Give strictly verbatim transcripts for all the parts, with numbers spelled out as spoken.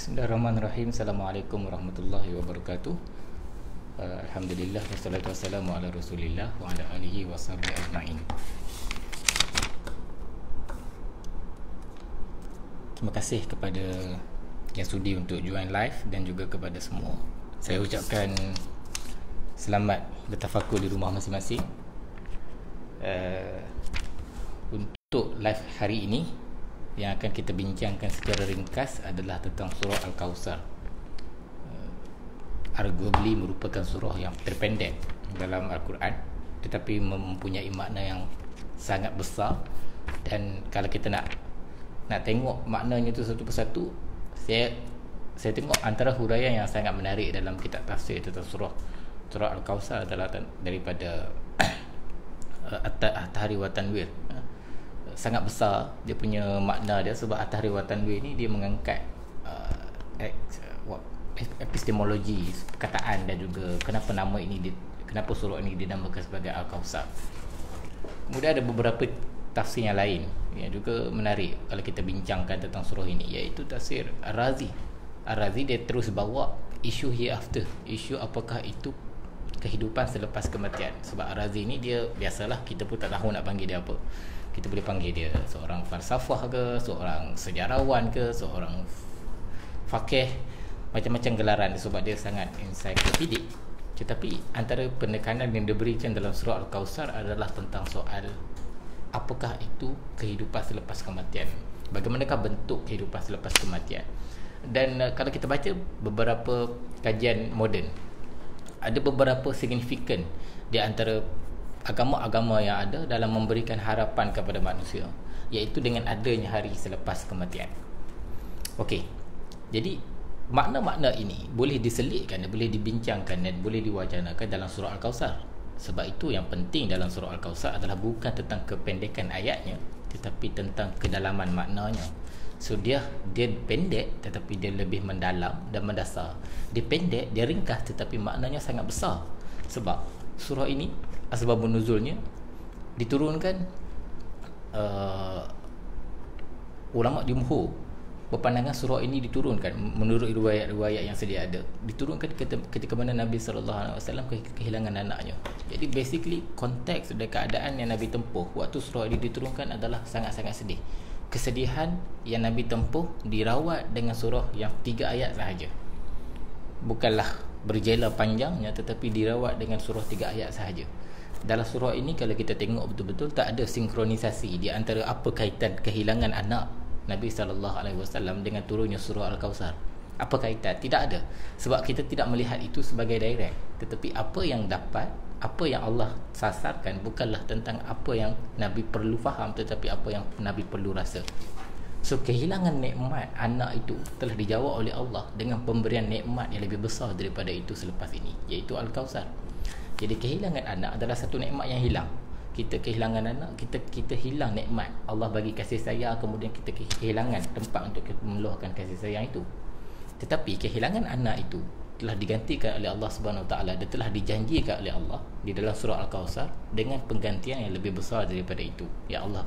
Bismillahirrahmanirrahim. Assalamualaikum warahmatullahi wabarakatuh. Uh, Alhamdulillah wassalatu wassalamu ala Rasulillah wa ala alihi washabihi ajma'in. Terima kasih kepada yang sudi untuk join live dan juga kepada semua. Saya ucapkan selamat bertafakur di rumah masing-masing. Uh, untuk live hari ini yang akan kita bincangkan secara ringkas adalah tentang surah Al-Kawthar. uh, Arguably merupakan surah yang terpendek dalam Al-Quran, tetapi mempunyai makna yang sangat besar. Dan kalau kita nak nak tengok maknanya tu satu persatu, saya saya tengok antara huraian yang sangat menarik dalam kitab tafsir tentang surah surah Al-Kawthar adalah daripada At-Tahri wa Tanwir. Sangat besar dia punya makna dia, sebab At-Tahri wa Tanwir ni dia mengangkat uh, epistemologi perkataan dan juga kenapa nama ini di, kenapa surah ini dinamakan sebagai Al-Kawthar. Kemudian ada beberapa tafsir yang lain yang juga menarik kalau kita bincangkan tentang surah ini, iaitu tafsir Ar-Razi. Ar-Razi dia terus bawa isu hereafter, isu apakah itu kehidupan selepas kematian. Sebab Ar-Razi ni dia, biasalah kita pun tak tahu nak panggil dia apa. Kita boleh panggil dia seorang falsafah ke, seorang sejarawan ke, seorang faqih, macam-macam gelaran dia, sebab dia sangat ensiklopedik. Tetapi antara penekanan yang diberikan dalam surah Al-Kawthar adalah tentang soal apakah itu kehidupan selepas kematian, bagaimanakah bentuk kehidupan selepas kematian. Dan uh, kalau kita baca beberapa kajian moden, ada beberapa signifikan di antara agama-agama yang ada dalam memberikan harapan kepada manusia, iaitu dengan adanya hari selepas kematian. Okey, jadi makna-makna ini boleh diselitkan, boleh dibincangkan dan boleh diwacanakan dalam surah Al-Kawthar. Sebab itu yang penting dalam surah Al-Kawthar adalah bukan tentang kependekan ayatnya, tetapi tentang kedalaman maknanya. So dia dia pendek tetapi dia lebih mendalam dan mendasar. Dia pendek, dia ringkas, tetapi maknanya sangat besar. Sebab surah ini asbabun nuzulnya diturunkan, uh, ulama jumhur berpandangan surah ini diturunkan menurut riwayat-riwayat yang sedia ada, diturunkan ketika, ketika mana Nabi sallallahu alaihi wasallam kehilangan anaknya. Jadi basically konteks dan keadaan yang Nabi tempuh waktu surah ini diturunkan adalah sangat-sangat sedih. Kesedihan yang Nabi tempuh dirawat dengan surah yang tiga ayat sahaja. Bukanlah berjela panjangnya, tetapi dirawat dengan surah tiga ayat sahaja. Dalam surah ini kalau kita tengok betul-betul, tak ada sinkronisasi di antara apa kaitan kehilangan anak Nabi sallallahu alaihi wasallam dengan turunnya surah Al-Kawthar. Apa kaitan? Tidak ada. Sebab kita tidak melihat itu sebagai direct, tetapi apa yang dapat, apa yang Allah sasarkan bukanlah tentang apa yang Nabi perlu faham, tetapi apa yang Nabi perlu rasa. So kehilangan nikmat anak itu telah dijawab oleh Allah dengan pemberian nikmat yang lebih besar daripada itu selepas ini, iaitu Al-Kawthar. Jadi kehilangan anak adalah satu nikmat yang hilang. Kita kehilangan anak, kita kita hilang nikmat. Allah bagi kasih sayang, kemudian kita kehilangan tempat untuk kita meluahkan kasih sayang itu. Tetapi kehilangan anak itu telah digantikan oleh Allah Subhanahu Wa Taala, dan telah dijanjikan oleh Allah di dalam surah Al-Kawthar dengan penggantian yang lebih besar daripada itu, yang Allah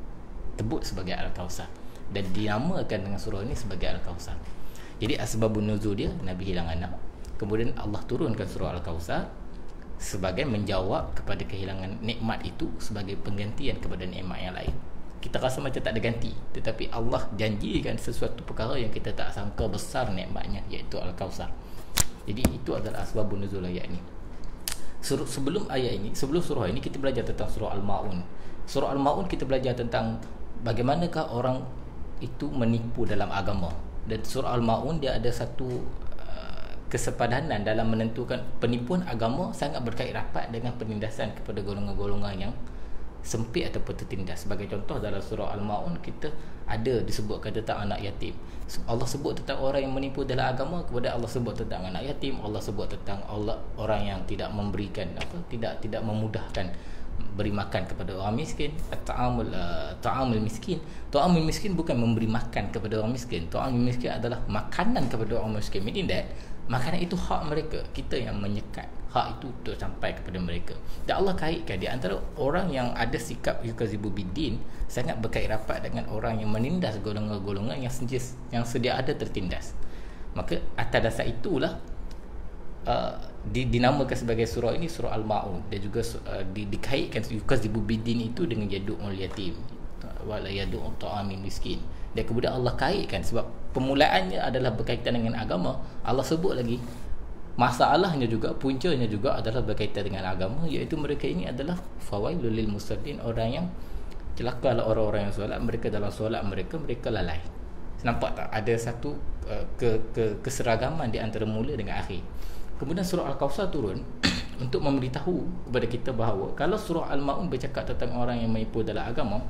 sebut sebagai Al-Kawthar dan dinamakan dengan surah ini sebagai Al-Kawthar. Jadi asbabun nuzul dia Nabi hilang anak, kemudian Allah turunkan surah Al-Kawthar sebagai menjawab kepada kehilangan nikmat itu, sebagai penggantian kepada nikmat yang lain. Kita rasa macam tak ada ganti, tetapi Allah janjikan sesuatu perkara yang kita tak sangka besar nikmatnya, iaitu Al-Kawthar. Jadi itu adalah asbabun nuzul ayat ini. Sebelum ayat ini, sebelum surah ini, kita belajar tentang surah Al-Ma'un. Surah Al-Ma'un kita belajar tentang bagaimanakah orang itu menipu dalam agama. Dan surah Al-Ma'un dia ada satu kesepadanan dalam menentukan penipuan agama sangat berkait rapat dengan penindasan kepada golongan-golongan yang sempit ataupun tertindas. Sebagai contoh, dalam surah Al-Ma'un kita ada disebutkan tentang anak yatim. Allah sebut tentang orang yang menipu dalam agama, kemudian Allah sebut tentang anak yatim, Allah sebut tentang Allah orang yang tidak memberikan apa, tidak tidak memudahkan beri makan kepada orang miskin. Ta'amul uh, ta'amul miskin. Ta'amul miskin bukan memberi makan kepada orang miskin. Ta'amul miskin adalah makanan kepada orang miskin. Meaning that makanan itu hak mereka, kita yang menyekat hak itu untuk sampai kepada mereka. Dan Allah kaitkan di antara orang yang ada sikap yukazibu bidin sangat berkait rapat dengan orang yang menindas golongan-golongan yang sedia, yang sedia ada tertindas. Maka atas dasar itulah uh, di, dinamakan sebagai surah ini surah Al-Ma'un, dan juga uh, di, dikaitkan yukadzibu bidin itu dengan yadu'ul yatim wala yadu'u ta'amin miskin. Dan kemudian Allah kaitkan sebab permulaannya adalah berkaitan dengan agama. Allah sebut lagi masalahnya juga, puncanya juga adalah berkaitan dengan agama, iaitu mereka ini adalah fawailul lil musallin, orang yang celakalah orang-orang yang solat, mereka dalam solat mereka mereka lalai. Nampak tak ada satu uh, ke, ke keseragaman di antara mula dengan akhir. Kemudian surah Al-Kautsar turun untuk memberitahu kepada kita bahawa kalau surah Al-Ma'un bercakap tentang orang yang menipu dalam agama,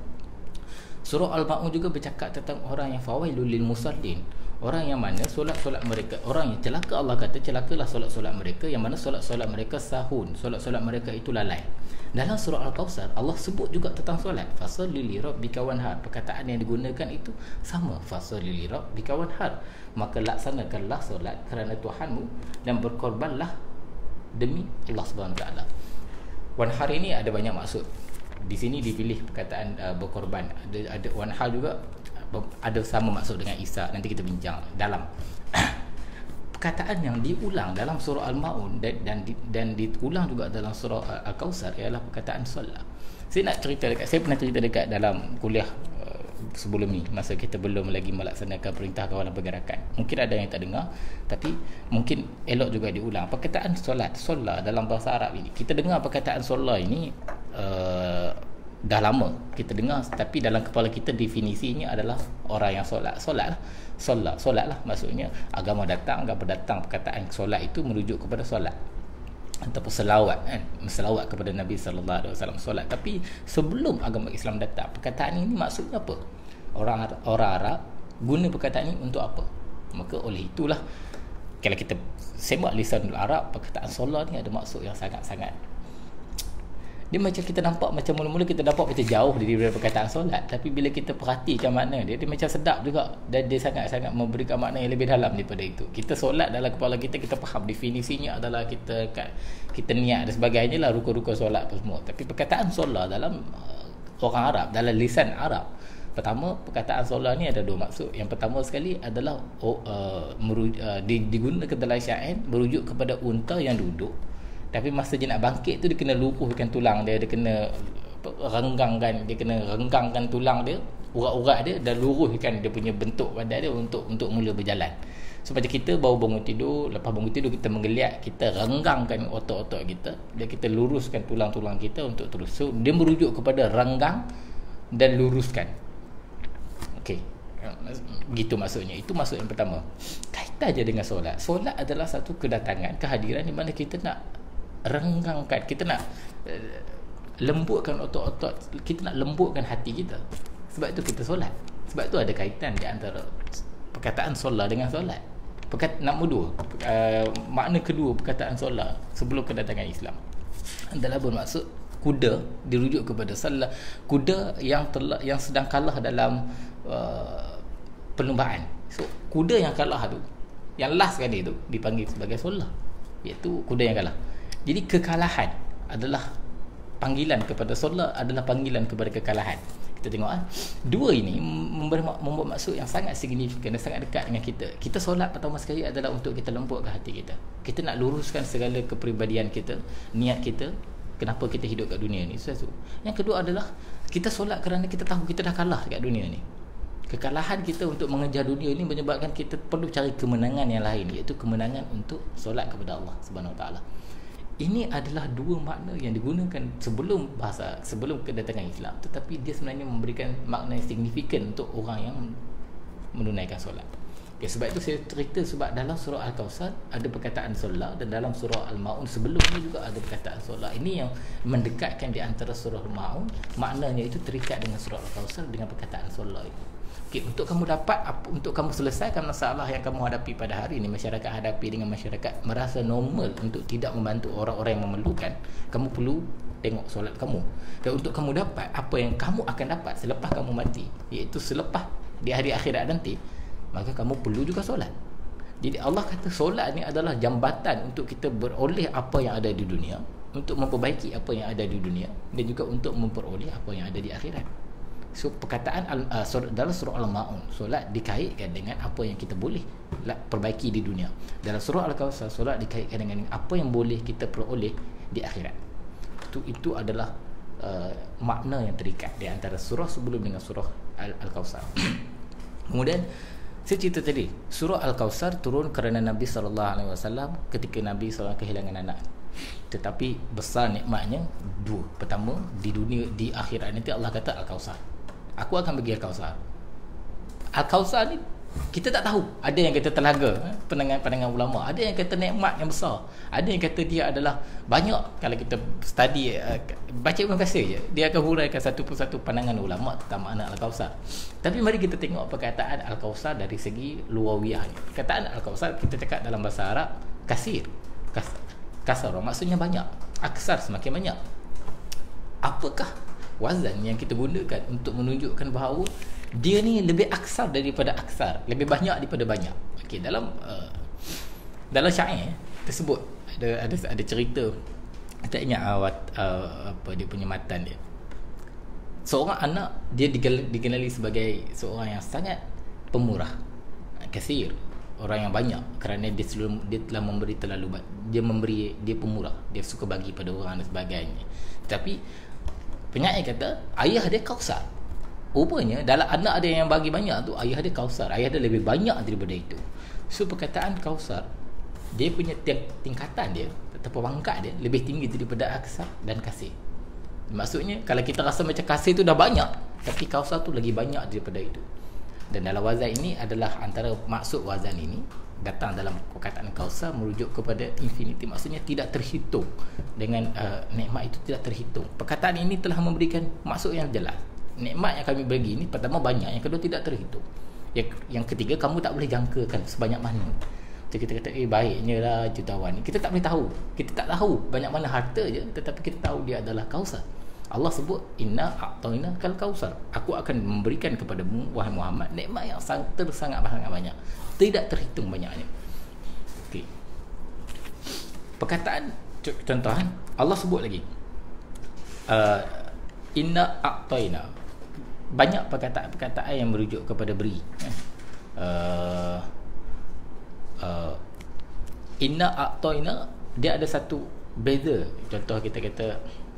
surah Al-Ma'un juga bercakap tentang orang yang fawailul lil musallin, orang yang mana solat-solat mereka, orang yang celaka, Allah kata celakalah solat-solat mereka, yang mana solat-solat mereka sahun, solat-solat mereka itu lalai. Dalam surah Al-Kautsar Allah sebut juga tentang solat, fasalli li rabbika wanhar. Perkataan yang digunakan itu sama, fasalli li rabbika wanhar, maka laksanakanlah solat kerana Tuhanmu dan berkorbanlah demi Allah Subhanahu Wa Taala. Wanhar ini ada banyak maksud. Di sini dipilih perkataan uh, berkorban. Ada ada wanhar juga ada sama maksud dengan Isa. Nanti kita bincang dalam perkataan yang diulang dalam surah Al-Ma'un dan dan, di, dan diulang juga dalam surah Al-Kautsar ialah perkataan solat. Saya nak cerita dekat, saya pernah cerita dekat dalam kuliah uh, sebelum ni, masa kita belum lagi melaksanakan perintah kawalan pergerakan. Mungkin ada yang tak dengar, tapi mungkin elok juga diulang. Perkataan solat, solat dalam bahasa Arab ini, kita dengar perkataan solat ini uh, dah lama kita dengar, tapi dalam kepala kita definisinya adalah orang yang solat. Solat lah, solat, solat lah maksudnya agama datang, agama datang, perkataan solat itu merujuk kepada solat ataupun selawat kan, selawat kepada Nabi sallallahu alaihi wasallam, solat. Tapi sebelum agama Islam datang, perkataan ini maksudnya apa? Orang orang Arab guna perkataan ini untuk apa? Maka oleh itulah kalau kita semak lisanul Arab, perkataan solat ni ada maksud yang sangat-sangat, dia macam kita nampak macam mula-mula kita dapat macam jauh daripada perkataan solat, tapi bila kita perhatikan makna dia, dia macam sedap juga, dan dia sangat-sangat memberikan makna yang lebih dalam daripada itu. Kita solat dalam kepala kita, kita faham definisinya adalah kita kita niat dan sebagainya lah, rukun-rukun solat apa semua. Tapi perkataan solat dalam uh, orang Arab, dalam lisan Arab, pertama perkataan solat ni ada dua maksud. Yang pertama sekali adalah oh, uh, meruj, uh, digunakan dalam syair merujuk kepada unta yang duduk, tapi masa dia nak bangkit tu dia kena luruhkan tulang dia, dia kena renggangkan, dia kena renggangkan tulang dia, urat-urat dia, dan luruhkan dia punya bentuk badan dia untuk untuk mula berjalan. So macam kita baru bangun tidur, lepas bangun tidur kita menggeliat, kita renggangkan otot-otot kita, dan kita luruskan tulang-tulang kita untuk terus. So dia merujuk kepada renggang dan luruskan. Okey, gitu maksudnya. Itu maksud yang pertama. Kaitan je dengan solat. Solat adalah satu kedatangan, kehadiran di mana kita nak renggangkan, kita nak uh, lembutkan otot-otot, kita nak lembutkan hati kita. Sebab itu kita solat. Sebab itu ada kaitan di antara perkataan solat dengan solat. Perkat, nombor dua, uh, makna kedua perkataan solat sebelum kedatangan Islam adalah bermaksud kuda, dirujuk kepada salah, kuda yang telah, yang sedang kalah dalam uh, perlombaan. So kuda yang kalah tu, yang last sekali tu dipanggil sebagai solat, iaitu kuda yang kalah. Jadi kekalahan adalah panggilan kepada solat, adalah panggilan kepada kekalahan. Kita tengok ah, dua ini memberi, membuat maksud yang sangat signifikan dan sangat dekat dengan kita. Kita solat pertama sekali adalah untuk kita lembutkan hati kita. Kita nak luruskan segala kepribadian kita, niat kita, kenapa kita hidup kat dunia ni. Satu. Yang kedua adalah kita solat kerana kita tahu kita dah kalah dekat dunia ni. Kekalahan kita untuk mengejar dunia ini menyebabkan kita perlu cari kemenangan yang lain, iaitu kemenangan untuk solat kepada Allah Subhanahu Wa Taala. Ini adalah dua makna yang digunakan sebelum bahasa, sebelum kedatangan Islam, tetapi dia sebenarnya memberikan makna yang signifikan untuk orang yang menunaikan solat. Okay, sebab itu saya cerita, sebab dalam surah Al-Kautsar ada perkataan solat, dan dalam surah Al-Ma'un sebelumnya juga ada perkataan solat. Ini yang mendekatkan di antara surah Al-Ma'un, maknanya itu terikat dengan surah Al-Kautsar dengan perkataan solat itu. Okay, untuk kamu dapat, untuk kamu selesaikan masalah yang kamu hadapi pada hari ini, masyarakat hadapi dengan masyarakat merasa normal untuk tidak membantu orang-orang yang memerlukan, kamu perlu tengok solat kamu. Dan untuk kamu dapat apa yang kamu akan dapat selepas kamu mati, iaitu selepas di hari akhirat nanti, maka kamu perlu juga solat. Jadi Allah kata solat ni adalah jambatan untuk kita beroleh apa yang ada di dunia, untuk memperbaiki apa yang ada di dunia, dan juga untuk memperoleh apa yang ada di akhirat. So perkataan uh, sur, dalam surah Al-Maun, solat dikaitkan dengan apa yang kita boleh perbaiki di dunia. Dalam surah Al-Kautsar, solat dikaitkan dengan apa yang boleh kita peroleh di akhirat. Itu itu adalah uh, makna yang terikat di antara surah sebelum dengan surah Al-Kautsar. Kemudian saya cerita tadi, surah Al-Kautsar turun kerana Nabi sallallahu alaihi wasallam ketika Nabi sallallahu alaihi wasallam kehilangan anak. Tetapi besar nikmatnya dua. Pertama, di dunia, di akhirat nanti Allah kata Al-Kautsar, aku akan bagi Al-Kautsar. Al-Kautsar ni kita tak tahu. Ada yang kata telaga, pandangan-pandangan ulama. Ada yang kata nikmat yang besar. Ada yang kata dia adalah banyak. Kalau kita study, uh, baca Ibn Katsir je, dia akan huraikan satu persatu pandangan ulama tentang makna Al-Kautsar. Tapi mari kita tengok perkataan Al-Kautsar dari segi luawiahnya. Perkataan Al-Kautsar kita cakap dalam bahasa Arab kasir. Kas, kasar maksudnya banyak. Aksar semakin banyak. Apakah wazan yang kita gunakan untuk menunjukkan bahawa dia ni lebih aksar daripada aksar, lebih banyak daripada banyak? Okey, dalam uh, dalam syair tersebut ada ada ada cerita, tak ingat awat uh, apa dia punya matan dia. Seorang anak dia dikenali sebagai seorang yang sangat pemurah, kasir, orang yang banyak, kerana dia selalu, dia telah memberi terlalu banyak. Dia memberi, dia pemurah, dia suka bagi pada orang dan sebagainya. Tapi penyair kata ayah dia Kautsar. Rupanya dalam anak dia yang bagi banyak tu, ayah dia Kautsar, ayah dia lebih banyak daripada itu. So perkataan Kautsar, dia punya ting- tingkatan dia atau pangkat dia lebih tinggi daripada aksar dan kasih. Maksudnya kalau kita rasa macam kasih tu dah banyak, tapi Kautsar tu lagi banyak daripada itu. Dan dalam wazan ini adalah antara maksud wazan ini datang dalam perkataan Kautsar merujuk kepada infinity, maksudnya tidak terhitung. Dengan uh, nikmat itu tidak terhitung. Perkataan ini telah memberikan maksud yang jelas. Nikmat yang kami bagi ini pertama banyak, yang kedua tidak terhitung, yang, yang ketiga kamu tak boleh jangkakan sebanyak mana. Jadi kita kata eh baiknya lah jutawan ni, kita tak boleh tahu, kita tak tahu banyak mana harta je, tetapi kita tahu dia adalah Kautsar. Allah sebut inna a'tayna kal Kautsar, aku akan memberikan kepadamu wahai Muhammad nikmat yang sangat sangat sangat banyak, tidak terhitung banyaknya. Okey, perkataan contohan Allah sebut lagi uh, inna a'tayna, banyak perkataan-perkataan yang merujuk kepada beri. uh, uh, inna a'tayna dia ada satu beza. Contoh kita kata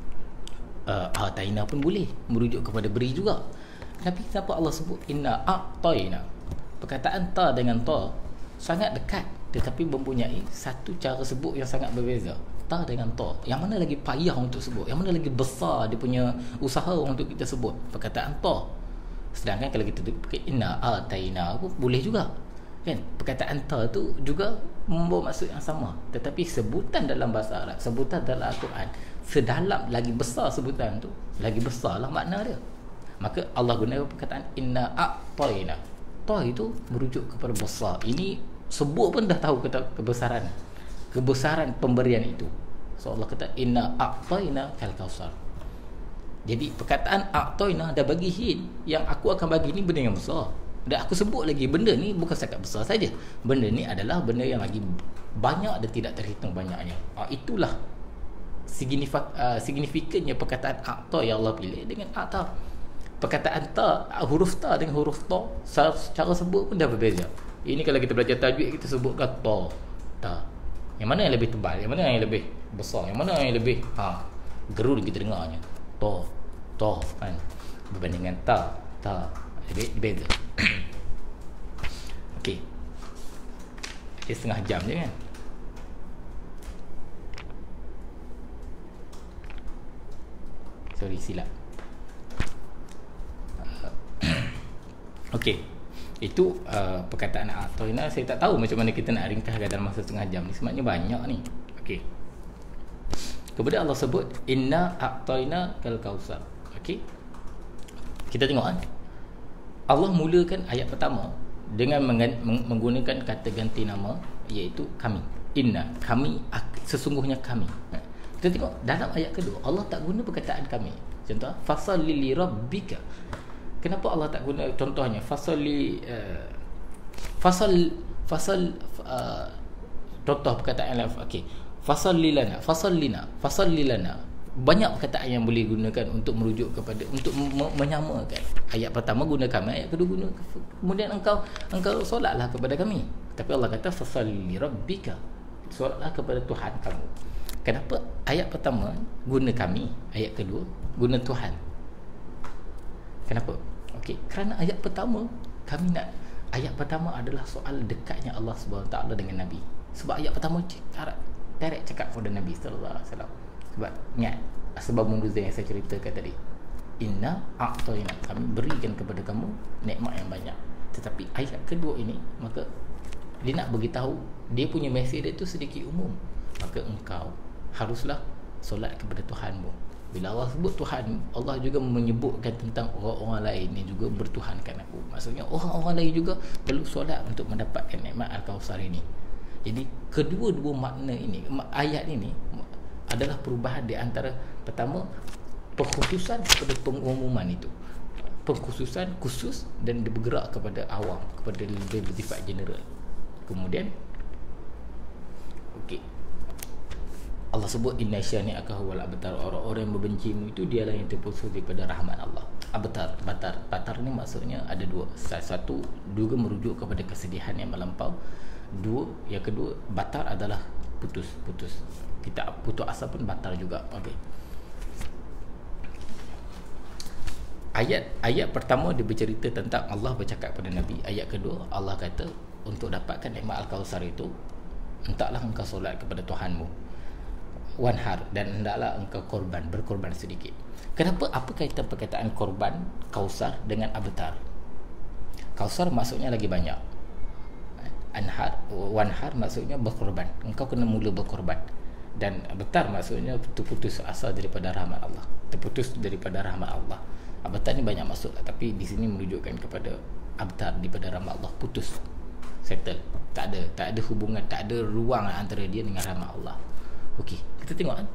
Uh, A'tayna pun boleh merujuk kepada beri juga. Tapi kenapa Allah sebut inna a'tayna? Perkataan ta dengan ta sangat dekat, tetapi mempunyai satu cara sebut yang sangat berbeza. Ta dengan ta, yang mana lagi payah untuk sebut, yang mana lagi besar dia punya usaha untuk kita sebut? Perkataan ta. Sedangkan kalau kita pakai inna a'tayna pun boleh juga, kan? Perkataan ta tu juga membawa maksud yang sama, tetapi sebutan dalam bahasa Arab, sebutan dalam Al-Quran, sedalam lagi besar sebutan tu, lagi besarlah makna dia. Maka Allah guna perkataan inna a'tayna. Ta itu merujuk kepada besar. Ini sebut pun dah tahu kata kebesaran, kebesaran pemberian itu. So Allah kata inna a'tayna kal Kautsar. Jadi perkataan a'tayna dah bagi hint yang aku akan bagi ni benda yang besar. Dan aku sebut lagi benda ni bukan setakat besar saja. Benda ni adalah benda yang lagi banyak dan tidak terhitung banyaknya. Ah, itulah signifik, uh, signifikannya perkataan a'ta yang Allah pilih dengan a'ta. Perkataan ta, huruf ta dengan huruf ta, cara sebut pun dah berbeza. Ini kalau kita belajar tajwid, kita sebutkan ta, ta. Yang mana yang lebih tebal, yang mana yang lebih besar, yang mana yang lebih ha, gerul kita dengarnya. Ta, ta kan, berbanding dengan ta, ta. Jadi beza. Okey. Dia setengah jam je kan. Sorry, silap. Uh, Okey. Itu uh, perkataan a'tayna. Saya tak tahu macam mana kita nak ringkaskan dalam masa setengah jam ni. Sebenarnya banyak ni. Okey. Kemudian Allah sebut inna a'tayna kal Kautsar. Okey. Kita tengok kan. Allah mulakan ayat pertama dengan menggunakan kata ganti nama, iaitu kami. Inna, kami, sesungguhnya kami. Kita tengok dalam ayat kedua, Allah tak guna perkataan kami. Contoh, fasalli li rabbika. Kenapa Allah tak guna contohnya fasalli uh, fasal fasal uh, contoh perkataan lain. Okey, fasalli lana, fasallina, fasalli lana. banyak perkataan yang boleh gunakan untuk merujuk kepada untuk me- menyamakan. Ayat pertama guna kami, ayat kedua guna kemudian engkau engkau solatlah kepada kami. Tapi Allah kata fasalli rabbika, solatlah kepada Tuhan kamu. Kenapa ayat pertama guna kami, ayat kedua guna Tuhan? Kenapa? Okey, kerana ayat pertama kami nak, ayat pertama adalah soal dekatnya Allah Subhanahu Wa Taala dengan Nabi. Sebab ayat pertama direct cakap kepada Nabi sallallahu alaihi wasallam. Sebab ingat sebab nuzul yang saya ceritakan tadi, inna a'tayna, kami berikan kepada kamu nikmat yang banyak. Tetapi ayat kedua ini, maka dia nak beritahu, dia punya mesej dia tu sedikit umum. Maka engkau haruslah solat kepada Tuhanmu. Bila Allah sebut Tuhan, Allah juga menyebutkan tentang orang-orang lain yang juga bertuhankan aku. Maksudnya orang-orang lain juga perlu solat untuk mendapatkan nikmat Al-Kautsar ini. Jadi kedua-dua makna ini, ayat ini adalah perubahan di antara pertama pengkhususan kepada pengumuman itu, pengkhususan khusus, dan dia bergerak kepada awam, kepada lebih bersifat general. Kemudian okey, Allah sebut inna syani'aka huwal abtar, orang-orang yang membencimu itu dialah yang terputus daripada rahmat Allah. Abtar, batar, batar ni maksudnya ada dua. Satu juga merujuk kepada kesedihan yang melampau. Dua, yang kedua batar adalah putus, putus. Kita putus asa pun batal juga. Okey. Ayat ayat pertama dia bercerita tentang Allah bercakap pada Nabi. Ayat kedua Allah kata untuk dapatkan nikmat Al-Kautsar itu, hendaklah engkau solat kepada Tuhanmu, wanhar, dan hendaklah engkau korban, berkorban sedikit. Kenapa? Apa kaitan perkataan korban Kautsar dengan abtar? Kautsar maksudnya lagi banyak. Anhar, wanhar maksudnya berkorban. Engkau kena mula berkorban. Dan abtar maksudnya terputus asa daripada rahmat Allah, terputus daripada rahmat Allah. Abtar ni banyak maksud, tapi di sini menunjukkan kepada abtar daripada rahmat Allah, putus, settle, tak ada tak ada hubungan, tak ada ruang antara dia dengan rahmat Allah. Okey, kita tengok kan,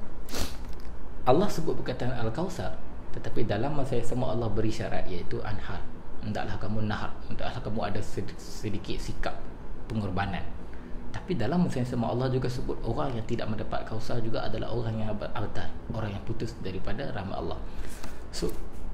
Allah sebut perkataan Al-Kautsar, tetapi dalam masa yang sama Allah beri syarat, iaitu anhar, hendaklah kamu nahar, hendaklah kamu ada sedikit sikap pengorbanan. Tapi dalam masa yang sama Allah juga sebut orang yang tidak mendapat Kautsar juga adalah orang yang abtar, orang yang putus daripada rahmat Allah. So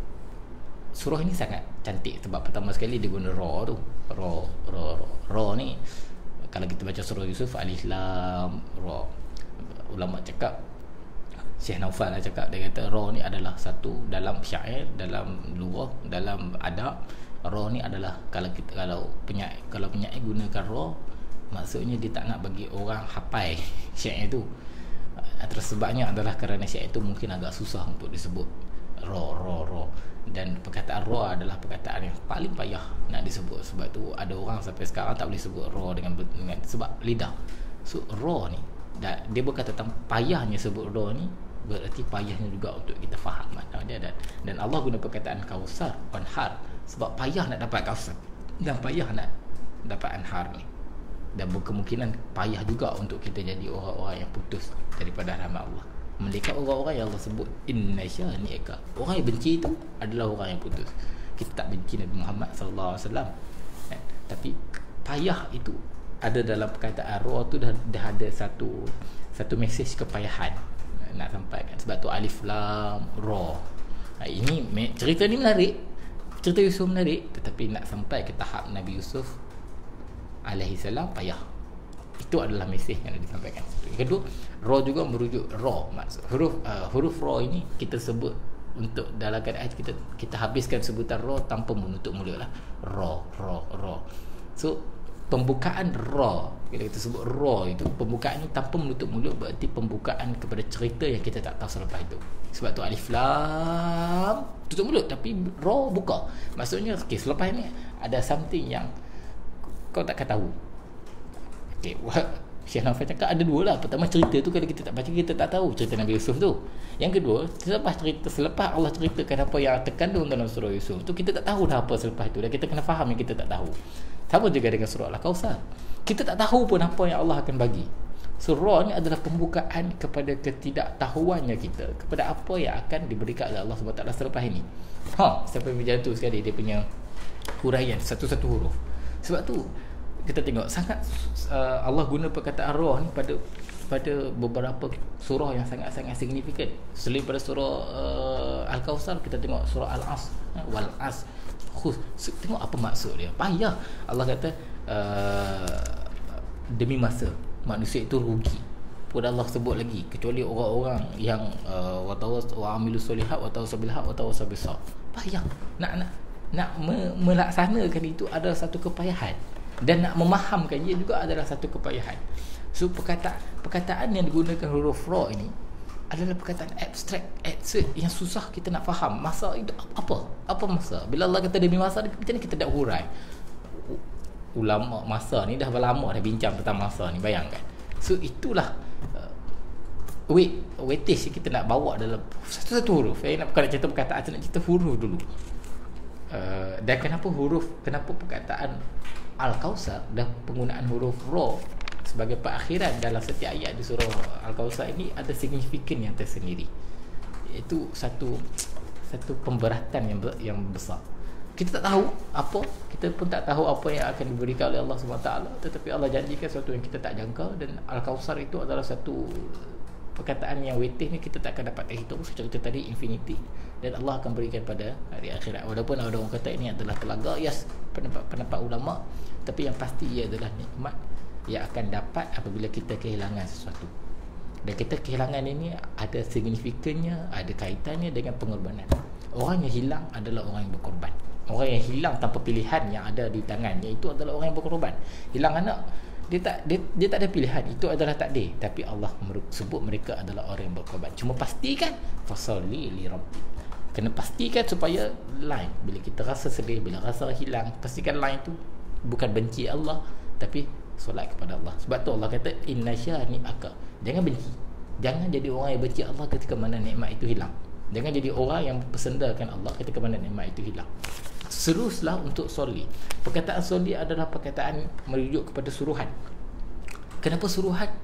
surah ini sangat cantik sebab pertama sekali dia guna ra tu. Ra ra ra, ra ni kalau kita baca surah Yusuf, alif lam ra. Ulama cakap, Syekh Naufal lah cakap, dia kata ra ni adalah satu dalam syair, dalam lughah, dalam adab. Ra ni adalah kalau kita kalau penyair kalau penyair gunakan ra, maksudnya dia tak nak bagi orang hafal syair itu. Terus sebabnya adalah kerana syair itu mungkin agak susah untuk disebut ra ra ra, dan perkataan ra adalah perkataan yang paling payah nak disebut. Sebab tu ada orang sampai sekarang tak boleh sebut ra dengan, dengan sebab lidah. So ra ni dan dia berkata tentang payahnya sebut ra ni, berarti payahnya juga untuk kita faham makna dia. Dan, dan Allah guna perkataan Kautsar, anhar, sebab payah nak dapat Kautsar dan payah nak dapat anhar ni, dan berkemungkinan payah juga untuk kita jadi orang-orang yang putus daripada rahmat Allah. Mereka orang-orang yang Allah sebut inna syani'aka, orang yang benci itu adalah orang yang putus. Kita tak benci Nabi Muhammad sallallahu alaihi wasallam, eh, tapi payah itu ada dalam perkataan ra tu dah, dah ada satu satu mesej kepayahan nak sampaikan. Sebab tu alif lam ra. Ha, ini cerita ni menarik, cerita Yusuf menarik, tetapi nak sampai ke tahap Nabi Yusuf alaihi salam payah. Itu adalah mesej yang disampaikan. Yang kedua, ra juga merujuk ra, maksud huruf uh, huruf ra ini kita sebut untuk dalam keadaan kita kita habiskan sebutan ra tanpa menutup mulut lah. Ra ra ra. So pembukaan ra, bila kita sebut ra itu, pembukaan ini tanpa menutup mulut, berarti pembukaan kepada cerita yang kita tak tahu selepas itu. Sebab tu alif lam tutup mulut, tapi ra buka. Maksudnya okay, selepas ini ada something yang kau takkan tahu. Okay, Syekh Naufal cakap ada dua lah. Pertama, cerita tu kalau kita tak baca, kita tak tahu cerita Nabi Yusuf tu. Yang kedua, selepas cerita, selepas Allah ceritakan apa yang terkandung dalam surah Yusuf tu, kita tak tahu dah apa selepas itu, dan kita kena faham yang kita tak tahu. Sama juga dengan surah Al-Kautsar, kita tak tahu pun apa yang Allah akan bagi. Surah ni adalah pembukaan kepada ketidaktahuannya kita kepada apa yang akan diberikan oleh Allah subhanahu wa taala selepas ini. Ha, sampai macam tu sekali dia punya huraian satu-satu huruf. Sebab tu kita tengok sangat uh, Allah guna perkataan roh ni pada pada beberapa surah yang sangat-sangat signifikan. Selain pada surah uh, Al-Kautsar, kita tengok surah Al-As, wal as khus. Tengok apa maksud dia. Payah. Allah kata uh, demi masa manusia itu rugi. Pun Allah sebut lagi, kecuali orang-orang yang uh, wa amilus solihat wa tawassabil haq wa tawassabil sabr. Payah. Nak nak nak me- melaksanakan itu adalah satu kepayahan, dan nak memahamkan ia juga adalah satu kepayahan. So perkataan perkataan yang digunakan huruf ra ini adalah perkataan abstrak, absurd, yang susah kita nak faham. Masa itu apa? Apa masa? Bila Allah kata demi masa, macam mana kita nak hurai? Ulama masa ni dah berlama dah bincang tentang masa ni, bayangkan. So itulah uh, weight weightage kita nak bawa dalam satu-satu huruf. Saya nak bukan nak cerita perkataan, saya nak cerita huruf dulu. Uh, dan kenapa huruf, kenapa perkataan Al-Kautsar dan penggunaan huruf ra sebagai perakhiran dalam setiap ayat di surah Al-Kautsar ini ada signifikan yang tersendiri. Itu satu satu pemberatan yang yang besar. Kita tak tahu apa, kita pun tak tahu apa yang akan diberikan oleh Allah subhanahu wa taala, tetapi Allah janjikan sesuatu yang kita tak jangka, dan Al-Kautsar itu adalah satu perkataan yang weightage ni kita tak akan dapat hitung. Secara kita tadi infinity, dan Allah akan berikan pada hari akhirat. Walaupun ada orang kata ini adalah telaga, yes, pendapat-pendapat ulama, tapi yang pasti ia adalah nikmat yang akan dapat apabila kita kehilangan sesuatu. Dan kita kehilangan ini ada signifikannya, ada kaitannya dengan pengorbanan. Orang yang hilang adalah orang yang berkorban. Orang yang hilang tanpa pilihan yang ada di tangannya itu adalah orang yang berkorban. Hilang anak, dia tak dia, dia tak ada pilihan, itu adalah takdir, tapi Allah sebut mereka adalah orang yang berkorban. Cuma pastikan fasalli li rabbi. Kena pastikan supaya line, bila kita rasa sedih, bila rasa hilang, pastikan line itu bukan benci Allah, tapi solat kepada Allah. Sebab tu Allah kata inna syani'aka. Jangan benci. Jangan jadi orang yang benci Allah ketika mana nikmat itu hilang. Jangan jadi orang yang bersendakan Allah ketika mana nikmat itu hilang. Seruslah untuk soli. Perkataan soli adalah perkataan merujuk kepada suruhan. Kenapa suruhan?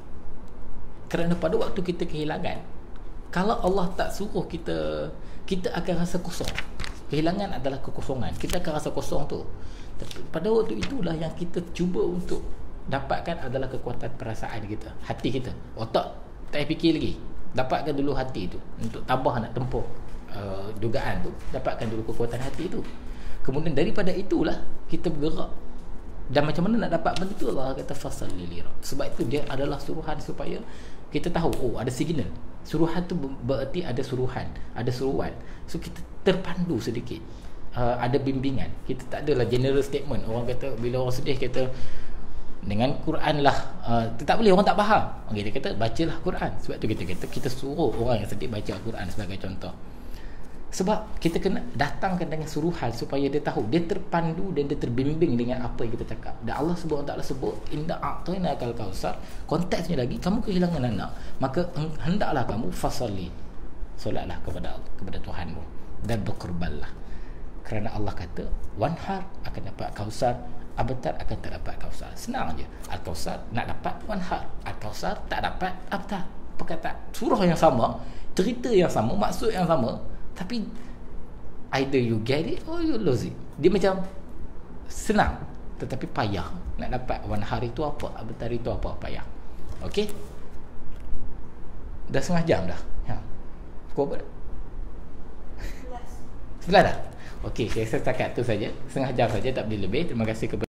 Kerana pada waktu kita kehilangan, kalau Allah tak suruh kita, kita akan rasa kosong. Kehilangan adalah kekosongan. Kita akan rasa kosong tu. Tapi pada waktu itulah yang kita cuba untuk dapatkan adalah kekuatan perasaan kita, hati kita. Otak tak fikir lagi. Dapatkan dulu hati tu untuk tabah nak tempuh uh, dugaan tu. Dapatkan dulu kekuatan hati tu. Kemudian daripada itulah kita bergerak. Dan macam mana nak dapat benda tu? Allah kata fasalli li rabbik. Sebab itu dia adalah suruhan supaya kita tahu, oh ada signal. Suruhan tu berarti ada suruhan, ada suruhan. So kita terpandu sedikit. Uh, ada bimbingan. Kita tak adalah general statement. Orang kata bila orang sedih kata dengan Quran lah, uh, tak boleh, orang tak faham. Okay, dia kata bacalah Quran. Sebab tu kita kata kita suruh orang yang sedih baca Quran sebagai contoh. Sebab kita kena datangkan dengan suruhan supaya dia tahu, dia terpandu dan dia terbimbing dengan apa yang kita cakap. Dan Allah subhanahu wa taala sebut inna a'tainakal kautsar. Konteksnya lagi, kamu kehilangan anak, maka hendaklah kamu fasalli, solatlah kepada kepada Tuhanmu dan berkorbanlah. Kerana Allah kata wanhar akan dapat kausar, abtar akan tak dapat kausar. Senang je. Al-Kautsar nak dapat wanhar, Al-Kautsar tak dapat abtar. Perkataan surah yang sama, cerita yang sama, maksud yang sama, tapi either you get it or you lose it. Dia macam senang tetapi payah. Nak dapat wanhar itu apa, abtar itu apa, payah. Okey, dah setengah jam dah. Ha. Kau apa dah? Sebelas dah. Okey, saya setakat tu saja. Setengah jam saja, tak boleh lebih. Terima kasih kepada